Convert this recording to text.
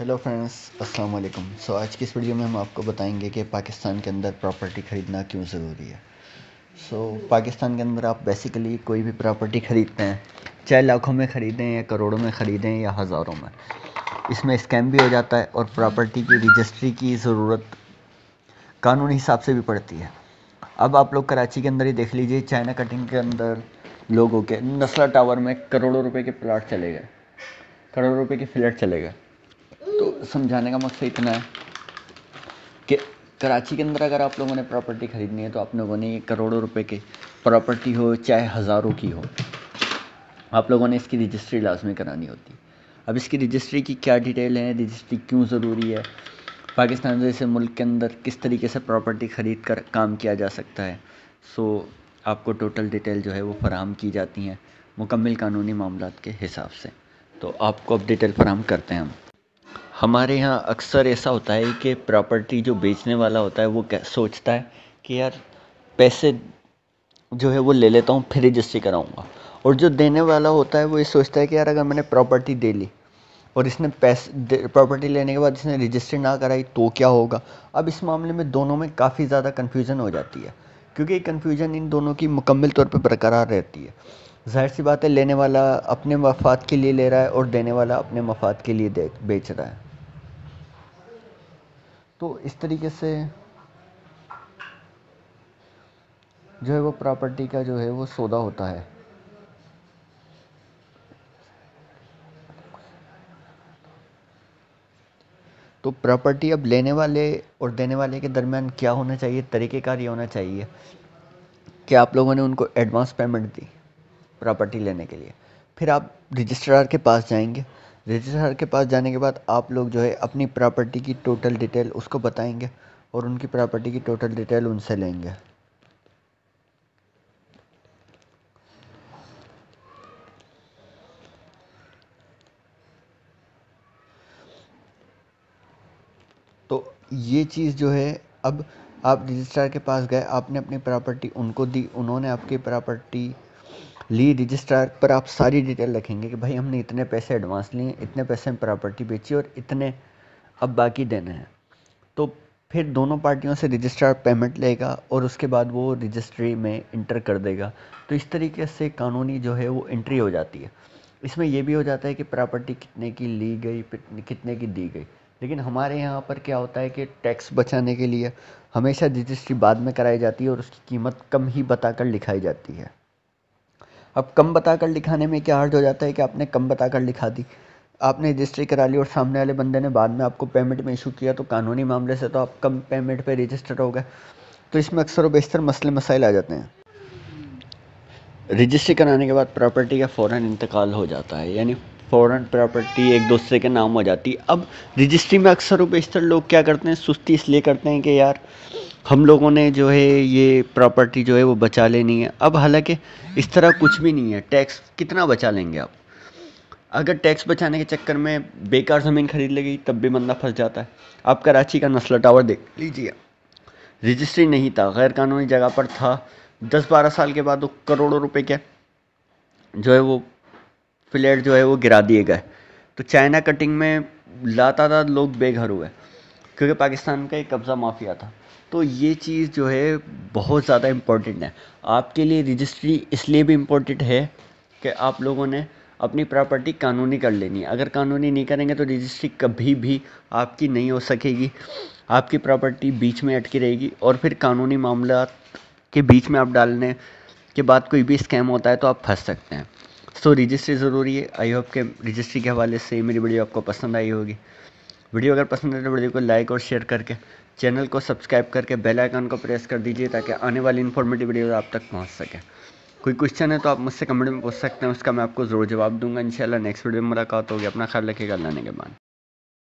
Hello friends, अस्सलाम वालेकुम। आज की इस वीडियो में हम आपको बताएंगे कि पाकिस्तान के अंदर प्रॉपर्टी ख़रीदना क्यों ज़रूरी है। पाकिस्तान के अंदर आप बेसिकली कोई भी प्रॉपर्टी ख़रीदते हैं, चाहे लाखों में ख़रीदें या करोड़ों में ख़रीदें या हज़ारों में, इसमें स्कैम भी हो जाता है और प्रॉपर्टी की रजिस्ट्री की ज़रूरत कानूनी हिसाब से भी पड़ती है। अब आप लोग कराची के अंदर ही देख लीजिए, चाइना कटिंग के अंदर लोगों के नस्ला टावर में करोड़ों रुपए के प्लाट चले गए, करोड़ों रुपए के फ्लैट चले गए। तो समझाने का मकसद इतना है कि कराची के अंदर अगर आप लोगों ने प्रॉपर्टी ख़रीदनी है तो आप लोगों ने करोड़ों रुपए की प्रॉपर्टी हो चाहे हज़ारों की हो, आप लोगों ने इसकी रजिस्ट्री लाजमी करानी होती है। अब इसकी रजिस्ट्री की क्या डिटेल है, रजिस्ट्री क्यों ज़रूरी है, पाकिस्तान जैसे मुल्क के अंदर किस तरीके से प्रॉपर्टी ख़रीद कर काम किया जा सकता है, आपको टोटल डिटेल जो है वो फ़राहम की जाती हैं मुकम्मल कानूनी मामलात के हिसाब से। तो आपको अब डिटेल फ़राहम करते हैं हम। हमारे यहाँ अक्सर ऐसा होता है कि प्रॉपर्टी जो बेचने वाला होता है वो क्या सोचता है कि यार पैसे जो है वो ले लेता हूँ फिर रजिस्ट्री कराऊंगा, और जो देने वाला होता है वो ये सोचता है कि यार अगर मैंने प्रॉपर्टी दे ली और इसने पैसे प्रॉपर्टी लेने के बाद इसने रजिस्ट्री ना कराई तो क्या होगा। अब इस मामले में दोनों में काफ़ी ज़्यादा कन्फ्यूज़न हो जाती है, क्योंकि कन्फ्यूज़न इन दोनों की मुकम्मल तौर पर बरकरार रहती है। ज़ाहिर सी बात है, लेने वाला अपने मफाद के लिए ले रहा है और देने वाला अपने मफाद के लिए बेच रहा है। तो इस तरीके से जो है वो प्रॉपर्टी का जो है वो सौदा होता है। तो प्रॉपर्टी अब लेने वाले और देने वाले के दरमियान क्या होना चाहिए, तरीक़ेकार ये होना चाहिए कि आप लोगों ने उनको एडवांस पेमेंट दी प्रॉपर्टी लेने के लिए, फिर आप रजिस्ट्रार के पास जाएंगे। रजिस्ट्रार के पास जाने के बाद आप लोग जो है अपनी प्रॉपर्टी की टोटल डिटेल उसको बताएंगे और उनकी प्रॉपर्टी की टोटल डिटेल उनसे लेंगे। तो ये चीज़ जो है, अब आप रजिस्ट्रार के पास गए, आपने अपनी प्रॉपर्टी उनको दी, उन्होंने आपकी प्रॉपर्टी ली। रजिस्ट्रार पर आप सारी डिटेल रखेंगे कि भाई हमने इतने पैसे एडवांस लिए, इतने पैसे में प्रॉपर्टी बेची और इतने अब बाकी देने हैं। तो फिर दोनों पार्टियों से रजिस्ट्रार पेमेंट लेगा और उसके बाद वो रजिस्ट्री में इंटर कर देगा। तो इस तरीके से कानूनी जो है वो एंट्री हो जाती है। इसमें यह भी हो जाता है कि प्रॉपर्टी कितने की ली गई, कितने की दी गई। लेकिन हमारे यहाँ पर क्या होता है कि टैक्स बचाने के लिए हमेशा रजिस्ट्री बाद में कराई जाती है और उसकी कीमत कम ही बताकर लिखाई जाती है। अब कम बताकर लिखाने में क्या हर्ज हो जाता है कि आपने कम बताकर लिखा दी, आपने रजिस्ट्री करा ली और सामने वाले बंदे ने बाद में आपको पेमेंट में इशू किया, तो कानूनी मामले से तो आप कम पेमेंट पे रजिस्टर हो गए। तो इसमें अक्सर व बेशतर मसले मसाइल आ जाते हैं। रजिस्ट्री कराने के बाद प्रॉपर्टी का फ़ौरन इंतकाल हो जाता है, यानी फ़ौरन प्रॉपर्टी एक दूसरे के नाम हो जाती है। अब रजिस्ट्री में अक्सर व बेशतर लोग क्या करते हैं, सुस्ती इसलिए करते हैं कि यार हम लोगों ने जो है ये प्रॉपर्टी जो है वो बचा लेनी है। अब हालांकि इस तरह कुछ भी नहीं है, टैक्स कितना बचा लेंगे आप। अगर टैक्स बचाने के चक्कर में बेकार ज़मीन खरीद लेगी तब भी बंदा फंस जाता है। आप कराची का नस्ला टावर देख लीजिए, रजिस्ट्री नहीं था, गैर कानूनी जगह पर था, 10-12 साल के बाद वो करोड़ों रुपए के जो है वो फ्लैट जो है वो गिरा दिए गए। तो चाइना कटिंग में लातादाद लोग बेघर हुए क्योंकि पाकिस्तान का एक कब्ज़ा माफिया था। तो ये चीज़ जो है बहुत ज़्यादा इम्पोर्टेंट है आपके लिए। रजिस्ट्री इसलिए भी इम्पोर्टेंट है कि आप लोगों ने अपनी प्रॉपर्टी कानूनी कर लेनी है। अगर कानूनी नहीं करेंगे तो रजिस्ट्री कभी भी आपकी नहीं हो सकेगी, आपकी प्रॉपर्टी बीच में अटकी रहेगी और फिर कानूनी मामला के बीच में आप डालने के बाद कोई भी स्कैम होता है तो आप फंस सकते हैं। रजिस्ट्री ज़रूरी है। आई होप कि रजिस्ट्री के हवाले से मेरी वीडियो आपको पसंद आई होगी। वीडियो अगर पसंद है तो वीडियो को लाइक और शेयर करके चैनल को सब्सक्राइब करके बेल आइकन को प्रेस कर दीजिए ताकि आने वाली इन्फॉर्मेटिव वीडियो आप तक पहुंच सके। कोई क्वेश्चन है तो आप मुझसे कमेंट में पूछ सकते हैं, उसका मैं आपको ज़रूर जवाब दूंगा। इंशाल्लाह नेक्स्ट वीडियो में मुलाकात होगी। अपना ख्याल रखिएगा। अल्लाह ने के बाद।